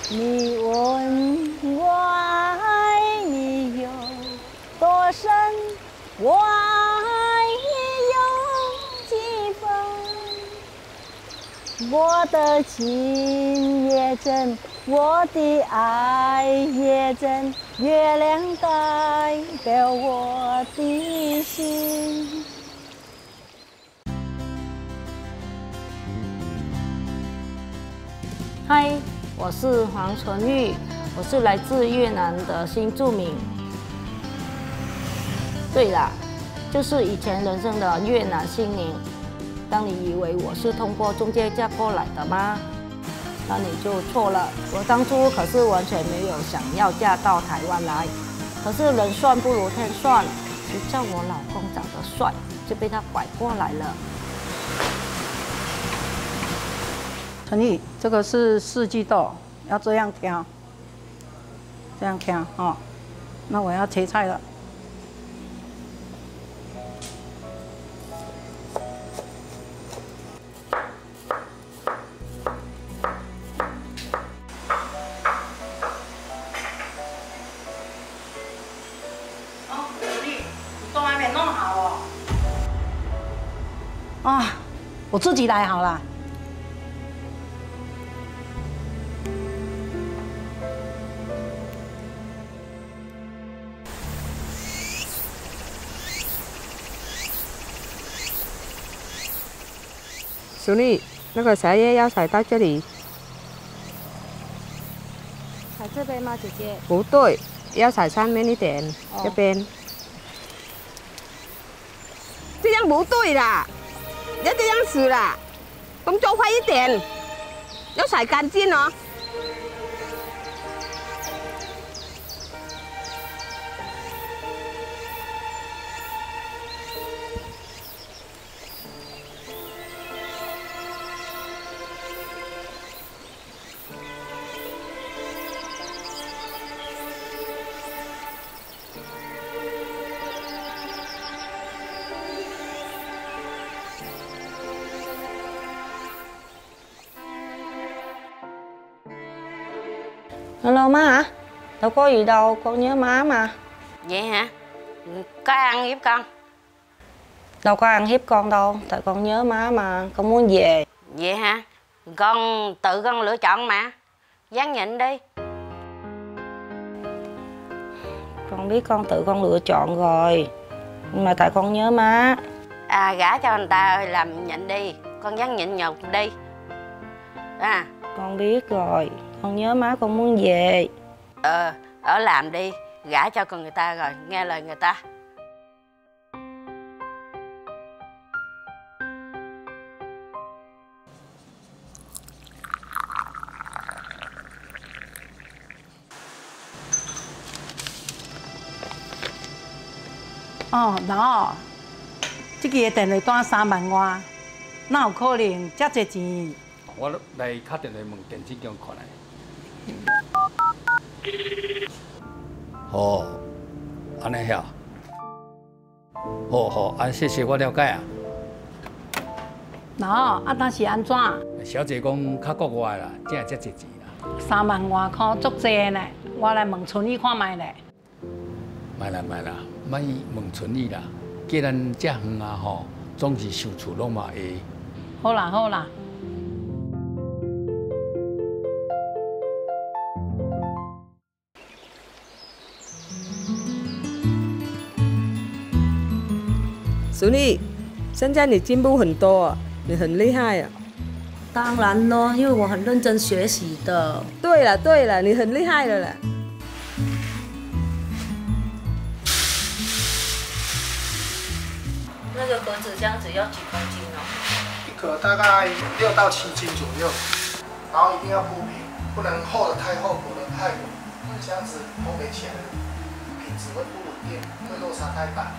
你问我爱你有多深，我爱你有几分？我的情也真，我的爱也真，月亮代表我的心。嗨，我是黄纯玉，我是来自越南的新住民。对啦，就是以前人生的越南新娘。当你以为我是通过中介嫁过来的吗？那你就错了。我当初可是完全没有想要嫁到台湾来，可是人算不如天算，谁叫我老公长得帅，就被他拐过来了。陈毅，这个是四季豆，要这样挑，这样挑哦。那我要切菜了。哦，陈毅，你都还没弄好哦。啊，我自己来好了。 淑丽，那个茶叶要采到这里。 采这边吗，姐姐？ 不对，要采上面一点，这边。这样不对啦，要这样子啦，动作快一点，要采干净哦。 Hello má hả? Đâu có gì đâu, con nhớ má mà. Vậy hả? Có ăn hiếp con? Đâu có ăn hiếp con đâu, tại con nhớ má mà, con muốn về. Vậy hả? Con tự con lựa chọn mà. Dáng nhịn đi. Con biết con tự con lựa chọn rồi, nhưng mà tại con nhớ má. À, gả cho người ta làm nhịn đi, con dáng nhịn nhục đi. À. Con biết rồi, con nhớ má, con muốn về. Ở làm đi, gả cho con người ta rồi, nghe lời người ta. Đó, 这个电话单3万外，哪有可能这多钱？ 我来打电话问电子奖看来。哦，安尼晓。好，谢谢，我了解啊。 喏，但是安怎？ 小姐讲较国外啦，才会遮济钱啦。 3万外块足济呢，我来问春雨看卖咧。 卖啦，莫问春雨啦。既然遮远啊吼，总是受厝拢嘛会。 好啦。 淑丽，现在你进步很多啊，你很厉害啊。 当然咯，因为我很认真学习的。 对了，你很厉害了啦。 那个盒子这样子要几公斤哦？ 一个大概6到7斤左右，然后一定要铺平，不能厚的太厚，裹的太稳，这样子烘焙起来品质会不稳定，会落差太大。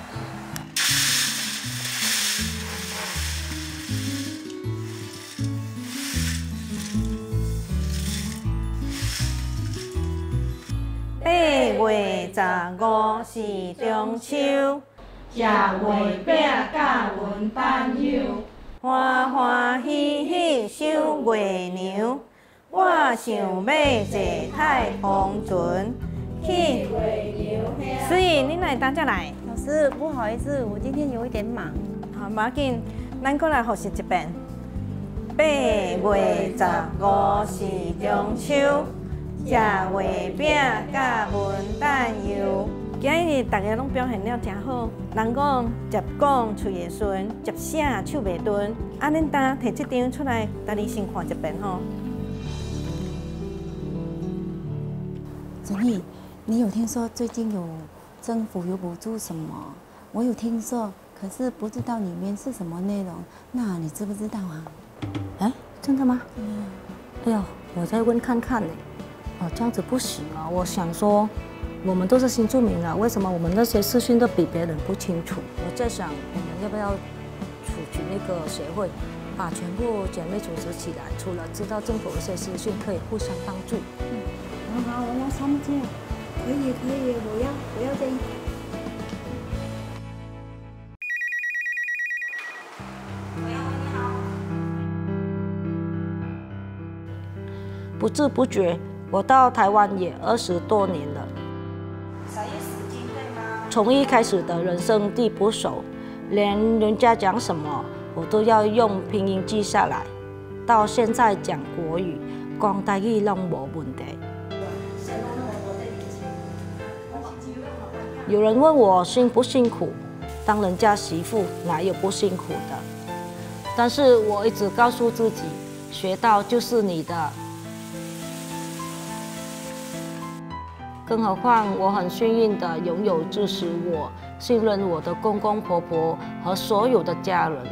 8月15是中秋， 食月饼甲云丹香， 欢欢喜喜收月娘。 我想要坐太空船去。所以你哪会当才来？ 老师，不好意思，我今天有一点忙。 好，马紧，咱过来复习一遍。8月15是中秋，食月饼甲文旦油。今日大家拢表现了真好，人讲接讲喙会顺，接写手袂钝。啊，恁当摕这张出来，家己先看一遍吼。 陈毅，你有听说最近有政府有补助什么？我有听说，可是不知道里面是什么内容。那你知不知道啊？ 哎，真的吗？哎呦，我再问看看呢。哦，这样子不行啊！我想说，我们都是新住民啊，为什么我们那些资讯都比别人不清楚？我在想，我们要不要组织那个协会，把全部姐妹组织起来，除了知道政府的一些资讯，可以互相帮助。 好，我要参加。可以，我要这一。 不知不觉，我到台湾也20多年了。从一开始的人生地不熟，连人家讲什么我都要用拼音记下来，到现在讲国语，讲台语拢无问题。有人问我辛不辛苦，当人家媳妇哪有不辛苦的？但是我一直告诉自己，学到就是你的。更何况我很幸运的拥有支持我、信任我的公公婆婆和所有的家人。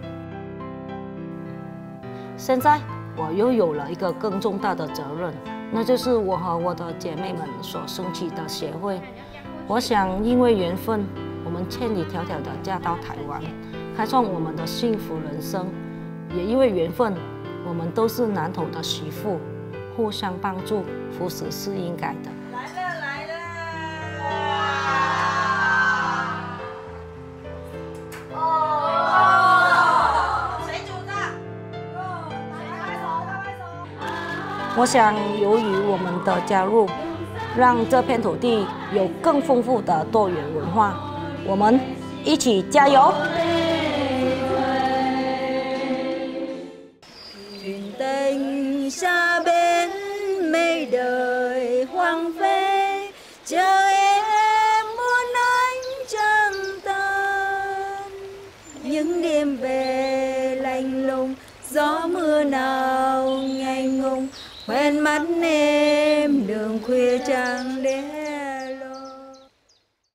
现在我又有了一个更重大的责任，那就是我和我的姐妹们所升起的协会。我想，因为缘分，我们千里迢迢的嫁到台湾，开创我们的幸福人生。也因为缘分，我们都是南投的媳妇，互相帮助、扶持是应该的。我想，由于我们的加入，让这片土地有更丰富的多元文化。我们一起加油！ 云灯下边美丽荒废，这夜无奈长淡，những đêm về lạnh lùng gió mưa nào ngày ngùng quen mắt em đường khuya trăng đêm